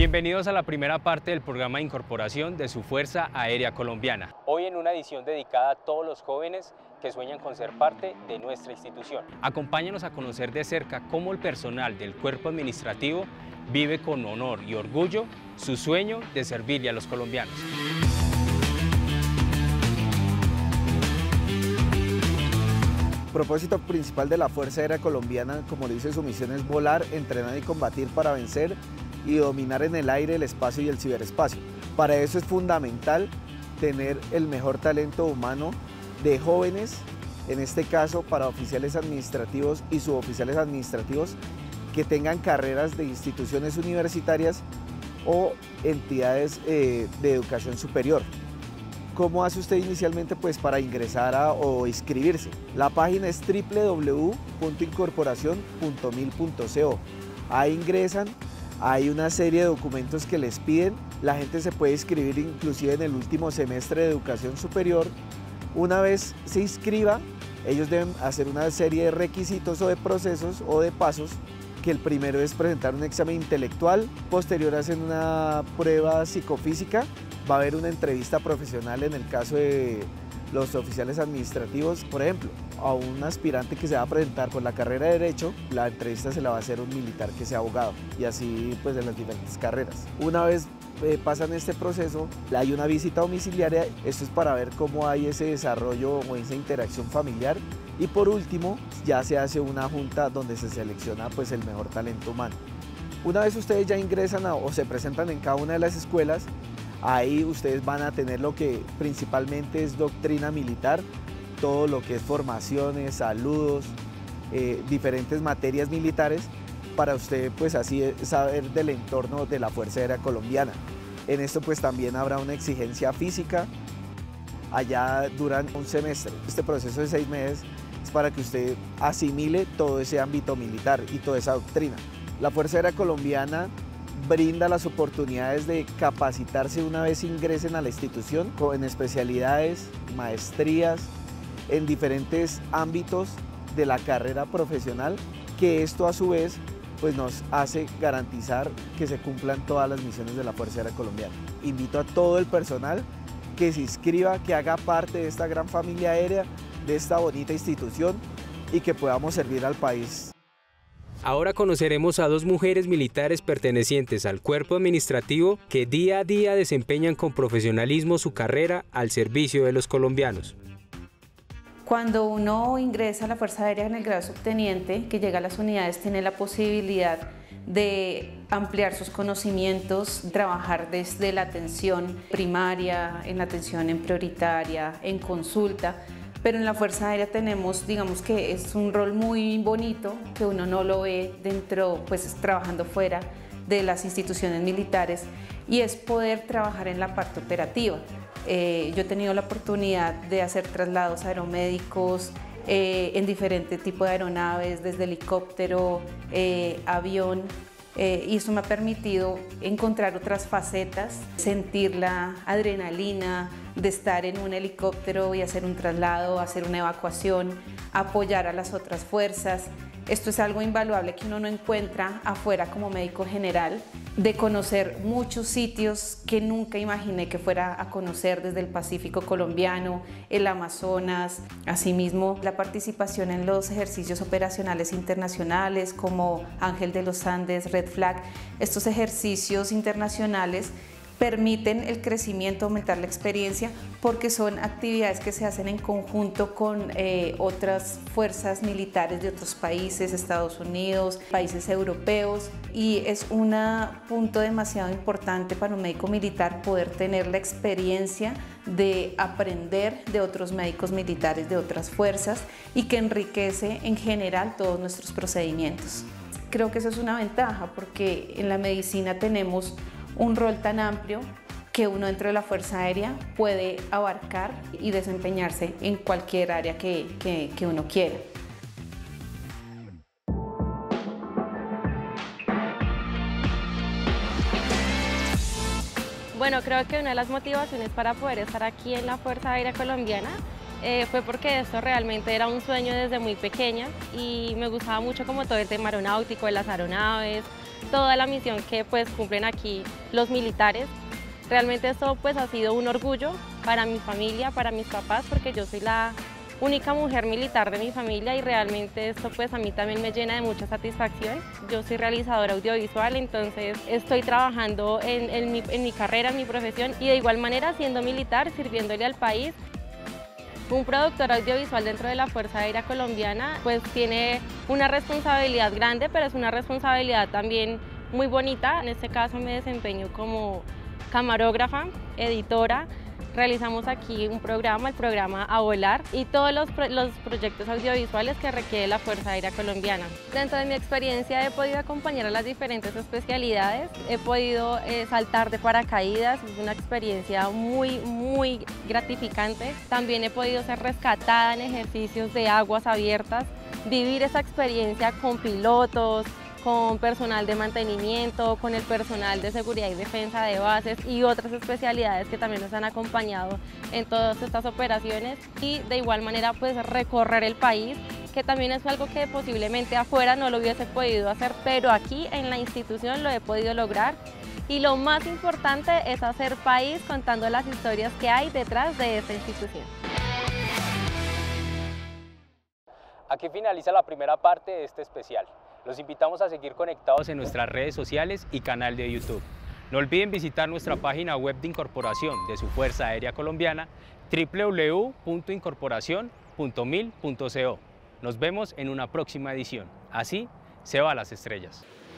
Bienvenidos a la primera parte del programa de incorporación de su Fuerza Aérea Colombiana. Hoy en una edición dedicada a todos los jóvenes que sueñan con ser parte de nuestra institución. Acompáñanos a conocer de cerca cómo el personal del cuerpo administrativo vive con honor y orgullo su sueño de servirle a los colombianos. El propósito principal de la Fuerza Aérea Colombiana, como le dice su misión, es volar, entrenar y combatir para vencer y dominar en el aire, el espacio y el ciberespacio. Para eso es fundamental tener el mejor talento humano de jóvenes, en este caso para oficiales administrativos y suboficiales administrativos que tengan carreras de instituciones universitarias o entidades de educación superior. ¿Cómo hace usted inicialmente para ingresar o inscribirse? La página es www.incorporacion.mil.co. Ahí ingresan, hay una serie de documentos que les piden, la gente se puede inscribir inclusive en el último semestre de educación superior. Una vez se inscriba, ellos deben hacer una serie de requisitos o de procesos o de pasos, que el primero es presentar un examen intelectual, posterior hacen una prueba psicofísica, va a haber una entrevista profesional en el caso de los oficiales administrativos. Por ejemplo, a un aspirante que se va a presentar con la carrera de Derecho, la entrevista se la va a hacer un militar que sea abogado, y así pues de las diferentes carreras. Una vez pasan este proceso, hay una visita domiciliaria, esto es para ver cómo hay ese desarrollo o esa interacción familiar, y por último ya se hace una junta donde se selecciona el mejor talento humano. Una vez ustedes ya ingresan o se presentan en cada una de las escuelas, ahí ustedes van a tener lo que principalmente es doctrina militar, todo lo que es formaciones, saludos, diferentes materias militares, para usted así saber del entorno de la Fuerza Aérea Colombiana. En esto también habrá una exigencia física, allá duran un semestre. Este proceso de 6 meses es para que usted asimile todo ese ámbito militar y toda esa doctrina. La Fuerza Aérea Colombiana brinda las oportunidades de capacitarse una vez ingresen a la institución en especialidades, maestrías, en diferentes ámbitos de la carrera profesional, que esto a su vez nos hace garantizar que se cumplan todas las misiones de la Fuerza Aérea Colombiana. Invito a todo el personal que se inscriba, que haga parte de esta gran familia aérea, de esta bonita institución, y que podamos servir al país. Ahora conoceremos a 2 mujeres militares pertenecientes al cuerpo administrativo que día a día desempeñan con profesionalismo su carrera al servicio de los colombianos. Cuando uno ingresa a la Fuerza Aérea en el grado subteniente, que llega a las unidades, tiene la posibilidad de ampliar sus conocimientos, trabajar desde la atención primaria, en la atención en prioritaria, en consulta, pero en la Fuerza Aérea tenemos, digamos que es un rol muy bonito, que uno no lo ve dentro, trabajando fuera de las instituciones militares, y es poder trabajar en la parte operativa. Yo he tenido la oportunidad de hacer traslados aeromédicos en diferentes tipos de aeronaves, desde helicóptero, avión, y eso me ha permitido encontrar otras facetas, sentir la adrenalina de estar en un helicóptero y hacer un traslado, hacer una evacuación, apoyar a las otras fuerzas. Esto es algo invaluable que uno no encuentra afuera como médico general, de conocer muchos sitios que nunca imaginé que fuera a conocer, desde el Pacífico colombiano, el Amazonas, asimismo la participación en los ejercicios operacionales internacionales como Ángel de los Andes, Red Flag. Estos ejercicios internacionales permiten el crecimiento, aumentar la experiencia, porque son actividades que se hacen en conjunto con otras fuerzas militares de otros países, Estados Unidos, países europeos, y es un punto demasiado importante para un médico militar poder tener la experiencia de aprender de otros médicos militares de otras fuerzas, y que enriquece en general todos nuestros procedimientos. Creo que eso es una ventaja, porque en la medicina tenemos un rol tan amplio que uno dentro de la Fuerza Aérea puede abarcar y desempeñarse en cualquier área que uno quiera. Bueno, creo que una de las motivaciones para poder estar aquí en la Fuerza Aérea Colombiana fue porque esto realmente era un sueño desde muy pequeña y me gustaba mucho como todo el tema aeronáutico, de las aeronaves, toda la misión que pues cumplen aquí los militares. Realmente esto pues ha sido un orgullo para mi familia, para mis papás, porque yo soy la única mujer militar de mi familia y realmente esto pues a mí también me llena de mucha satisfacción. Yo soy realizadora audiovisual, entonces estoy trabajando en mi carrera, en mi profesión y de igual manera siendo militar, sirviéndole al país. Un productor audiovisual dentro de la Fuerza Aérea Colombiana pues tiene una responsabilidad grande, pero es una responsabilidad también muy bonita. En este caso me desempeño como camarógrafa, editora. Realizamos aquí un programa, el programa A Volar, y todos los proyectos audiovisuales que requiere la Fuerza Aérea Colombiana. Dentro de mi experiencia he podido acompañar a las diferentes especialidades, he podido saltar de paracaídas, es una experiencia muy gratificante. También he podido ser rescatada en ejercicios de aguas abiertas, vivir esa experiencia con pilotos, con personal de mantenimiento, con el personal de seguridad y defensa de bases y otras especialidades que también nos han acompañado en todas estas operaciones, y de igual manera pues recorrer el país, que también es algo que posiblemente afuera no lo hubiese podido hacer, pero aquí en la institución lo he podido lograr. Y lo más importante es hacer país contando las historias que hay detrás de esta institución. Aquí finaliza la primera parte de este especial. Los invitamos a seguir conectados en nuestras redes sociales y canal de YouTube. No olviden visitar nuestra página web de incorporación de su Fuerza Aérea Colombiana, www.incorporacion.mil.co. Nos vemos en una próxima edición. Así se va a las estrellas.